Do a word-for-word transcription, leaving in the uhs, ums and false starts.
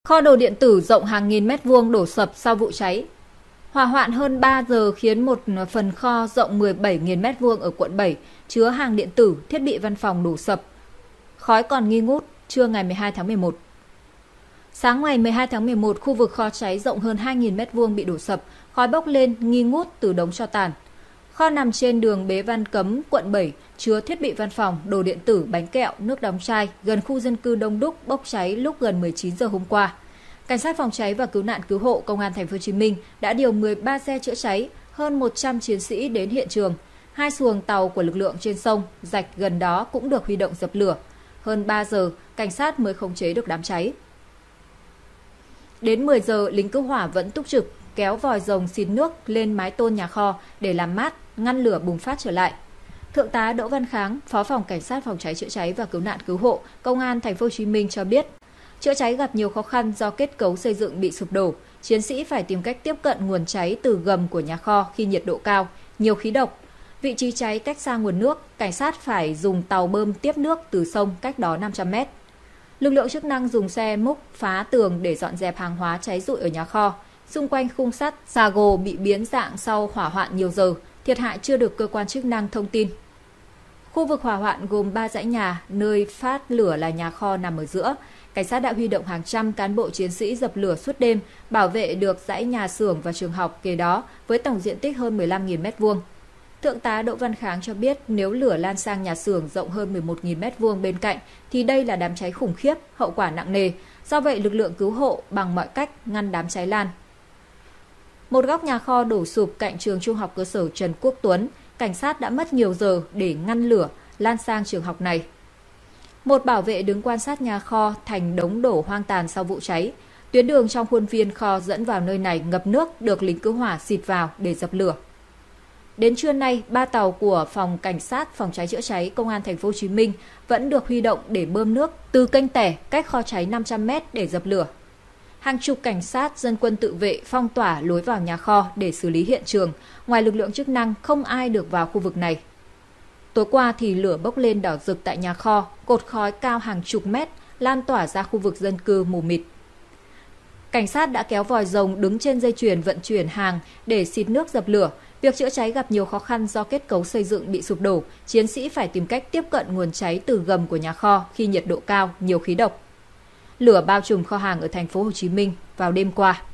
Kho đồ điện tử rộng hàng nghìn mét vuông đổ sập sau vụ cháy. Hỏa hoạn hơn ba giờ khiến một phần kho rộng mười bảy nghìn mét vuông ở quận bảy chứa hàng điện tử, thiết bị văn phòng đổ sập. Khói còn nghi ngút trưa ngày mười hai tháng mười một. Sáng ngày mười hai tháng mười một, khu vực kho cháy rộng hơn hai nghìn mét vuông bị đổ sập, khói bốc lên nghi ngút từ đống tro tàn. Kho nằm trên đường Bế Văn Cấm, quận bảy, chứa thiết bị văn phòng, đồ điện tử, bánh kẹo, nước đóng chai, gần khu dân cư đông đúc, bốc cháy lúc gần mười chín giờ hôm qua. Cảnh sát phòng cháy và cứu nạn cứu hộ Công an Thành phố Hồ Chí Minh đã điều mười ba xe chữa cháy, hơn một trăm chiến sĩ đến hiện trường. Hai xuồng tàu của lực lượng trên sông, rạch gần đó cũng được huy động dập lửa. Hơn ba giờ, cảnh sát mới khống chế được đám cháy. Đến mười giờ, lính cứu hỏa vẫn túc trực, kéo vòi rồng xịt nước lên mái tôn nhà kho để làm mát, ngăn lửa bùng phát trở lại. Thượng tá Đỗ Văn Kháng, Phó phòng Cảnh sát phòng cháy chữa cháy và cứu nạn cứu hộ Công an Thành phố Hồ Chí Minh cho biết, chữa cháy gặp nhiều khó khăn do kết cấu xây dựng bị sụp đổ, chiến sĩ phải tìm cách tiếp cận nguồn cháy từ gầm của nhà kho khi nhiệt độ cao, nhiều khí độc. Vị trí cháy cách xa nguồn nước, cảnh sát phải dùng tàu bơm tiếp nước từ sông cách đó năm trăm mét. Lực lượng chức năng dùng xe múc phá tường để dọn dẹp hàng hóa cháy rụi ở nhà kho. Xung quanh khung sắt, xà gồ bị biến dạng sau hỏa hoạn nhiều giờ, thiệt hại chưa được cơ quan chức năng thông tin. Khu vực hỏa hoạn gồm ba dãy nhà, nơi phát lửa là nhà kho nằm ở giữa. Cảnh sát đã huy động hàng trăm cán bộ chiến sĩ dập lửa suốt đêm, bảo vệ được dãy nhà xưởng và trường học kế đó với tổng diện tích hơn mười lăm nghìn mét vuông. Thượng tá Đỗ Văn Kháng cho biết nếu lửa lan sang nhà xưởng rộng hơn mười một nghìn mét vuông bên cạnh thì đây là đám cháy khủng khiếp, hậu quả nặng nề. Do vậy, lực lượng cứu hộ bằng mọi cách ngăn đám cháy lan. Một góc nhà kho đổ sụp cạnh trường trung học cơ sở Trần Quốc Tuấn, cảnh sát đã mất nhiều giờ để ngăn lửa lan sang trường học này. Một bảo vệ đứng quan sát nhà kho thành đống đổ hoang tàn sau vụ cháy. Tuyến đường trong khuôn viên kho dẫn vào nơi này ngập nước được lính cứu hỏa xịt vào để dập lửa. Đến trưa nay, ba tàu của Phòng Cảnh sát Phòng cháy chữa cháy Công an Thành phố Hồ Chí Minh vẫn được huy động để bơm nước từ kênh Tẻ cách kho cháy năm trăm mét để dập lửa. Hàng chục cảnh sát, dân quân tự vệ phong tỏa lối vào nhà kho để xử lý hiện trường. Ngoài lực lượng chức năng, không ai được vào khu vực này. Tối qua thì lửa bốc lên đỏ rực tại nhà kho, cột khói cao hàng chục mét lan tỏa ra khu vực dân cư mù mịt. Cảnh sát đã kéo vòi rồng đứng trên dây chuyền vận chuyển hàng để xịt nước dập lửa. Việc chữa cháy gặp nhiều khó khăn do kết cấu xây dựng bị sụp đổ, chiến sĩ phải tìm cách tiếp cận nguồn cháy từ gầm của nhà kho khi nhiệt độ cao, nhiều khí độc. Lửa bao trùm kho hàng ở Thành phố Hồ Chí Minh vào đêm qua.